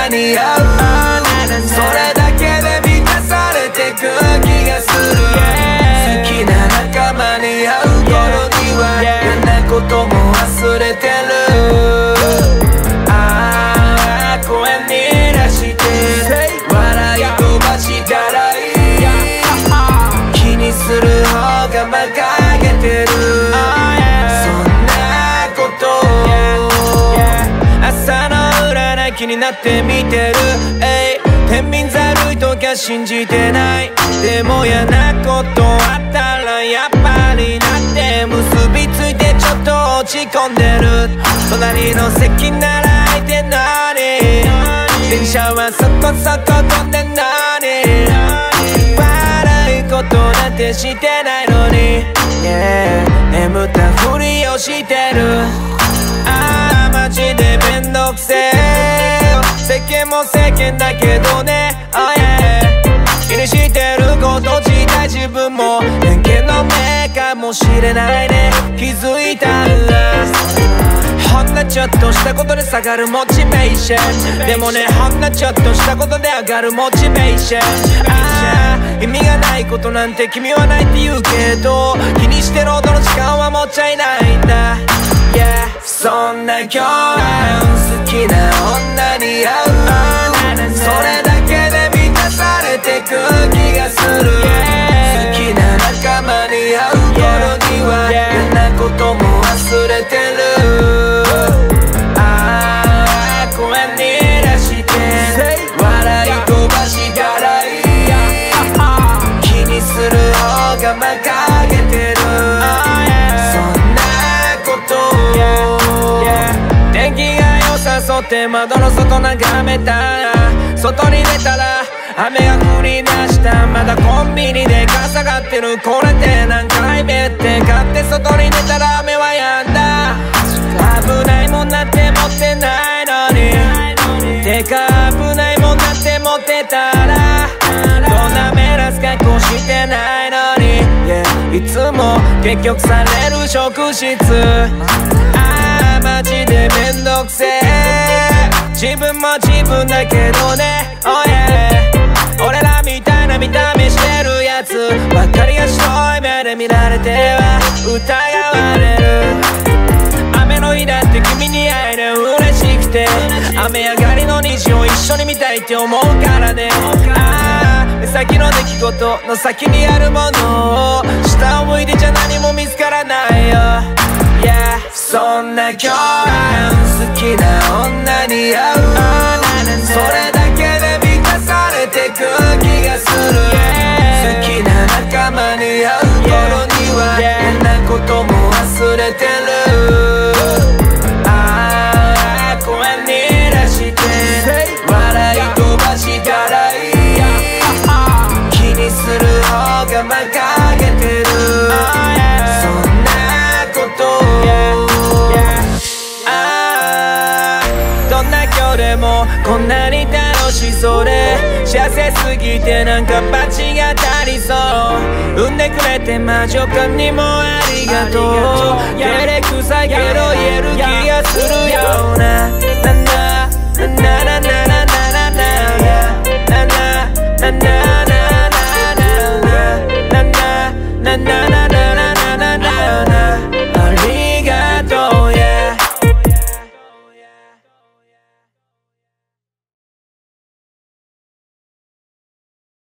に合うそれだけで満たされてく気がする好きな仲間に会う頃には嫌なことも忘れてる公園にいらして笑い飛ばしたらいい気にする方が馬鹿げてるそんなこと朝の占い気になって見てる天秤ざるいときは信じてないでも嫌なことあったらやっぱりなって結びついてちょっと落ち込んでる隣の席なら空いてなに電車はそこそこ飛んでんのに悪いことなんてしてないのに、眠ったふりをしてるマジでめんどくせえ世間も世間だけどね、気にしてること自体自分も偏見の目かもしれないね気づいたんだほんのちょっとしたことで下がるモチベーションでもねほんのちょっとしたことで上がるモチベーション意味がないことなんて君はないって言うけど気にしてるほどの時間はもっちゃいないんだ、そんな今日好きな女に会うそれだけで満たされてく気がする好きな仲間に会う頃には嫌なことも忘れてる公園にいらして笑い飛ばしたらいい気にする方が馬鹿げてるそんなこと天気が良さそうって窓の外眺めた外に出たら雨が降り出したまだコンビニで傘がってるこれって何回目って買って外に出たら雨は止んだ危ないもんなんて持ってないのにてか危ないもんなんて持ってたらどんな目立つ格好してないのに、いつも結局される職質マジでめんどくせえ自分も自分だけどね、俺らみたいな見た目してるやつばっかりが白い目で見られては疑われる雨の日だって君に会えて嬉しくて雨上がりの虹を一緒に見たいって思うからね目先の出来事の先にあるものを下を向いてじゃ何も見つからないよそんな今日好きな女に会うそれだけで満たされてく気がする好きな仲間に会う頃には嫌なことも忘れてる公園にいらして笑い飛ばしたらいい気にする方が馬鹿げてるそんなことどんな今日でもこんなに楽しそうで幸せすぎてなんか罰が足りそう産んでくれて魔女感にもありがとう照れくさいけど言える気がするような